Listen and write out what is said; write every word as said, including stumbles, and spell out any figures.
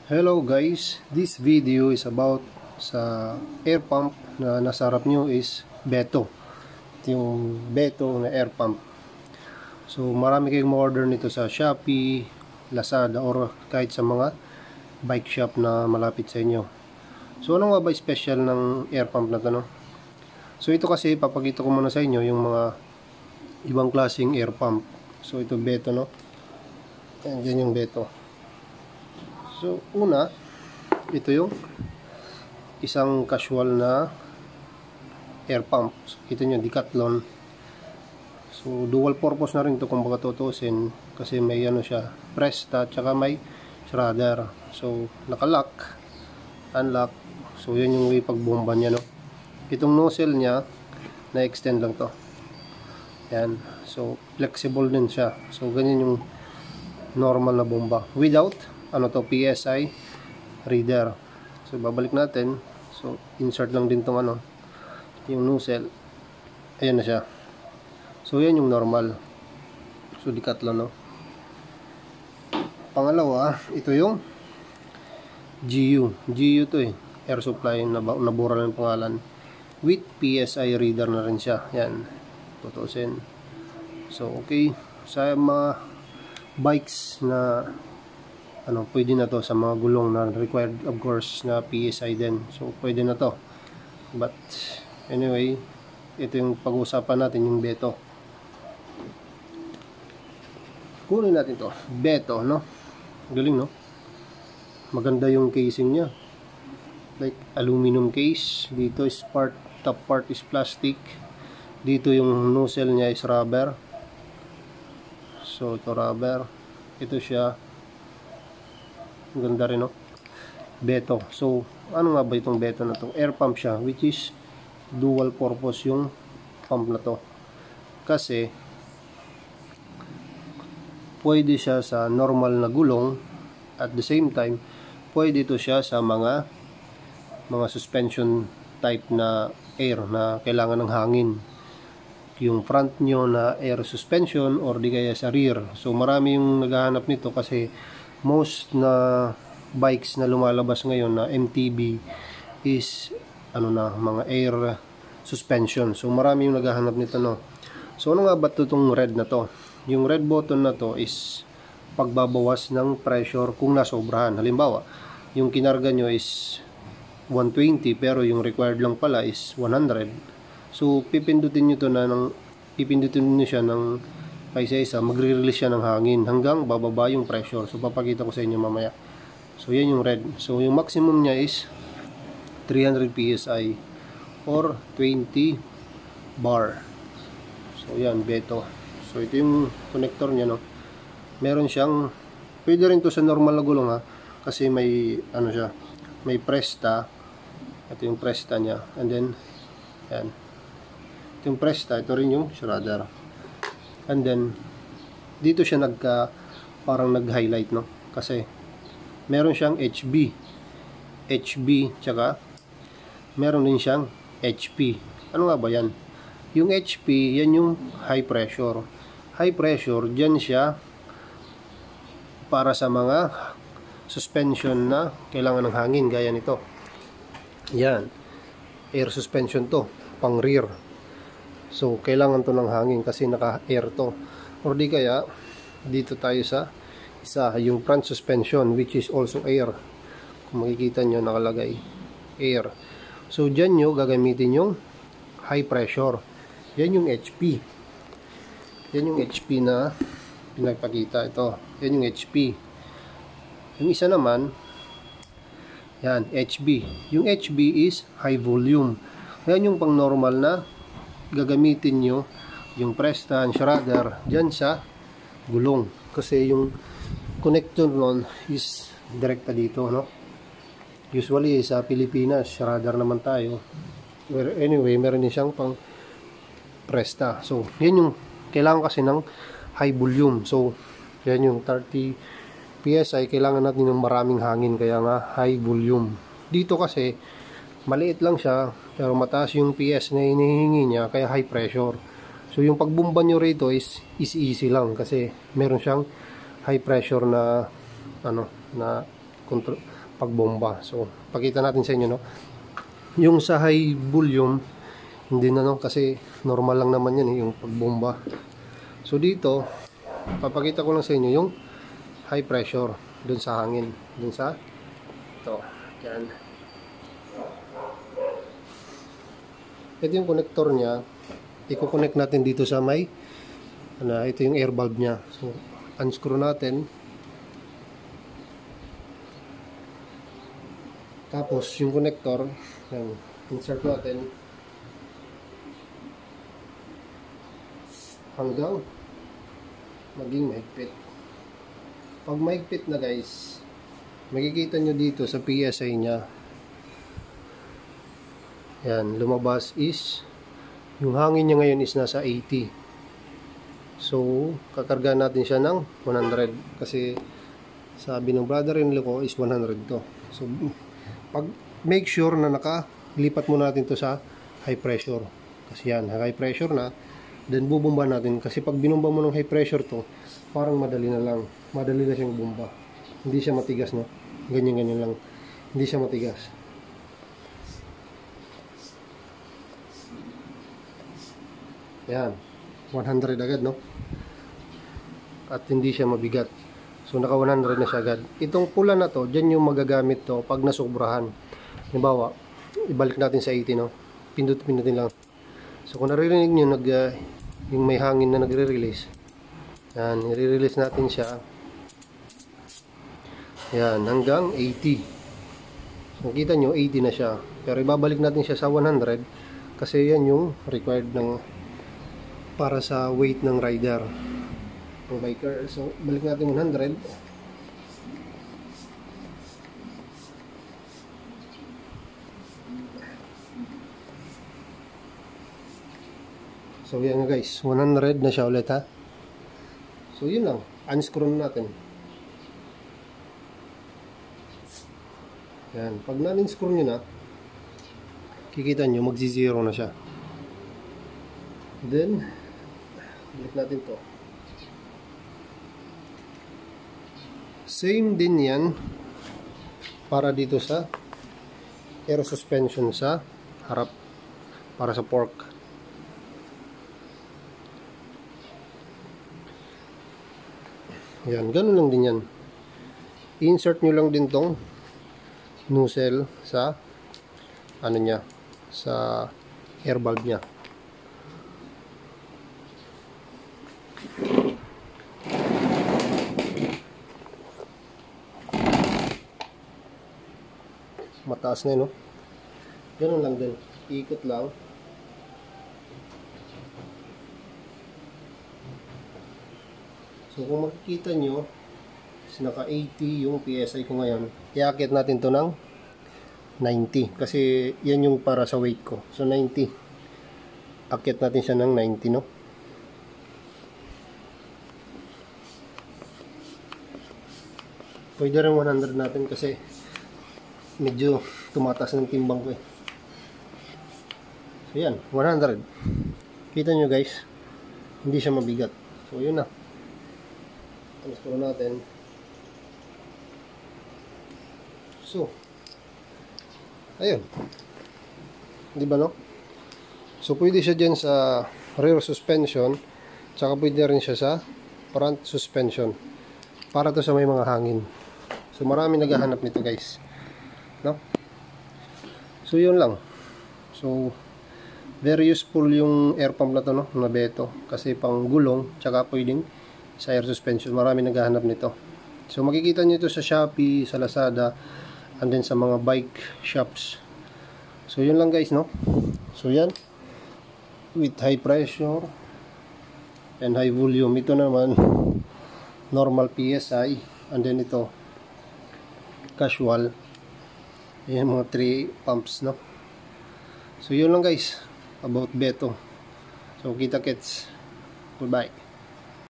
Hello guys, this video is about sa air pump na nasa harap nyo is Beto. Ito yung Beto na air pump. So marami kayong ma-order nito sa Shopee, Lazada or kahit sa mga bike shop na malapit sa inyo. So ano nga ba special ng air pump na to, no? So ito kasi papakita ko muna sa inyo yung mga ibang klaseng air pump. So ito Beto, no? Yan, yan yung Beto. So, una, ito yung isang casual na air pump. So, ito nyo, Decathlon. So, dual purpose na rin ito kung baka tutusin. Kasi may ano siya, Presta, tsaka may shredder. So, nakalock, unlock. So, yun yung way pagbomba niya, no? Itong nozzle niya, na-extend lang to. Yan. So, flexible din siya. So, ganyan yung normal na bomba. Without ano to, P S I reader. So babalik natin. So insert lang din tong ano, yung nozzle. Ayan na siya. So yan yung normal. So Decathlon, no. Pangalawa, ito yung G U. G U to eh. Air supply, nabura lang yung pangalan. With P S I reader na rin siya. Yan. Tutusin. So okay. Sa mga bikes na ano, pwede na to sa mga gulong na required of course na P S I din. So pwede na to. But anyway, ito yung pag-uusapan natin, yung Beto. Kunin natin to. Beto, no? Galing, no? Maganda yung casing niya. Like aluminum case. Dito is part, top part is plastic. Dito yung nozzle niya is rubber. So ito rubber. Ito siya. Ganda rin, no? Beto. So, ano nga ba itong Beto na to? Air pump siya, which is dual purpose yung pump na to. Kasi, pwede siya sa normal na gulong. At the same time, pwede ito siya sa mga mga suspension type na air na kailangan ng hangin. Yung front nyo na air suspension or di kaya sa rear. So, marami yung naghahanap nito kasi most na bikes na lumalabas ngayon na M T B is ano na, mga air suspension. So marami yung naghahanap nito, no. So ano nga ba itong red na to? Yung red button na to is pagbabawas ng pressure kung nasobrahan. Halimbawa, yung kinarga nyo is one twenty pero yung required lang pala is one hundred. So pipindutin nyo to na ng pipindutin nyo siya ng isa-isa, magre-release siya ng hangin hanggang bababa yung pressure. So papakita ko sa inyo mamaya. So yan yung red. So yung maximum niya is three hundred P S I or twenty bar. So yan, Beto. So ito yung connector niya, no. Meron siyang, pwede rin to sa normal na gulong, ha, kasi may ano siya, may Presta. Ito yung Presta niya. And then yan, ito yung Presta. Ito rin yung shredder. And then, dito siya nagka, parang nag-highlight, no? Kasi, meron siyang H B. H B, tsaka, meron din siyang H P. Ano nga ba yan? Yung H P, yan yung high pressure. High pressure, dyan siya, para sa mga suspension na kailangan ng hangin, gaya nito. Yan. Air suspension to, pang rear. So, kailangan to ng hangin kasi naka-air to. Or di kaya, dito tayo sa isa, yung front suspension, which is also air. Kung makikita nyo, nakalagay, air. So, dyan nyo gagamitin yung high pressure. Yan yung H P. Yan yung H P na pinagpakita. Ito, yan yung H P. Yung isa naman, yan, H B. Yung H B is high volume. Yan yung pang normal na gagamitin nyo yung Presta and shredder dyan sa gulong, kasi yung connector nun is direkta dito, no. Usually sa Pilipinas shredder naman tayo. Anyway, meron din siyang pang Presta. So yan yung kailangan kasi ng high volume. So yan yung thirty P S I, kailangan natin ng maraming hangin, kaya nga high volume. Dito kasi maliit lang siya pero mataas yung P S na hinihingi niya, kaya high pressure. So yung pagbumba nyo rito is, is easy lang kasi meron siyang high pressure na ano, na kontro pagbomba. So pakita natin sa inyo, no, yung sa high volume hindi na, no, kasi normal lang naman yan eh, yung pagbomba. So dito papakita ko lang sa inyo yung high pressure dun sa hangin, dun sa ito, yan. Ito yung connector nya, i-connect natin dito sa may ano, ito yung air valve nya. So unscrew natin, tapos yung connector yan, insert natin hanggang maging mahigpit. Pag mahigpit na guys, makikita nyo dito sa P S I nya, yan, lumabas is yung hangin niya ngayon is nasa eighty. So kakarga natin siya ng one hundred kasi sabi ng brother-in-law ko is one hundred to. So pag make sure na nakalipat mo natin to sa high pressure, kasi yan, high pressure na, then bubomba natin, kasi pag binumba mo ng high pressure to, parang madali na lang, madali na siyang bomba, hindi siya matigas, no, ganyan ganyan lang, hindi siya matigas. Yan, one hundred agad, no, at hindi siya mabigat. So naka one hundred na siya agad. Itong pula na to, dyan yung magagamit to pag nasubrahan. Halimbawa, ibalik natin sa eighty, no, pindot-pindutin lang. So kung naririnig nyo nag, uh, yung may hangin na nagre-release, yan, i-release natin siya, yan, hanggang eighty. So kita nyo, eighty na siya, pero ibabalik natin siya sa one hundred kasi yan yung required ng para sa weight ng rider, ng biker. So balik natin one hundred. So yan guys, one hundred na siya ulit, ha. So yun lang, unscrew natin. Yan, pag na-unscrew nyo na, kikita nyo magzi-zero na siya. Then balik natin to. Same din yan para dito sa air suspension sa harap, para sa fork. Yan, ganun lang din yan. Insert nyo lang din tong nozzle sa ano nya, sa air valve nya. Mataas na yun, no? Ganun lang din, ikot lang. So kung makikita nyo, naka eighty yung P S I ko ngayon, iakit natin to ng ninety kasi yan yung para sa weight ko. So ninety, akit natin siya ng ninety, no? Pwede rin one hundred natin kasi medyo tumataas ng timbang ko eh. So yan, one hundred. Kita nyo guys, hindi siya mabigat. So yun na, unscrew natin. So ayun, di ba, no? So pwede siya dyan sa rear suspension, tsaka pwede rin siya sa front suspension, para to sa may mga hangin. So marami naghahanap nito guys, no? So yun lang. So very useful yung air pump na to, no, na Beto, kasi pang gulong, tsaka pwedeng sa air suspension. Marami naghahanap nito. So makikita nyo ito sa Shopee, sa Lazada, and then sa mga bike shops. So yun lang guys, no? So yan, with high pressure and high volume. Ito naman normal P S I, and then ito casual. Ayan, mga three pumps, no? So yun lang guys about Beto. So kita kits, goodbye.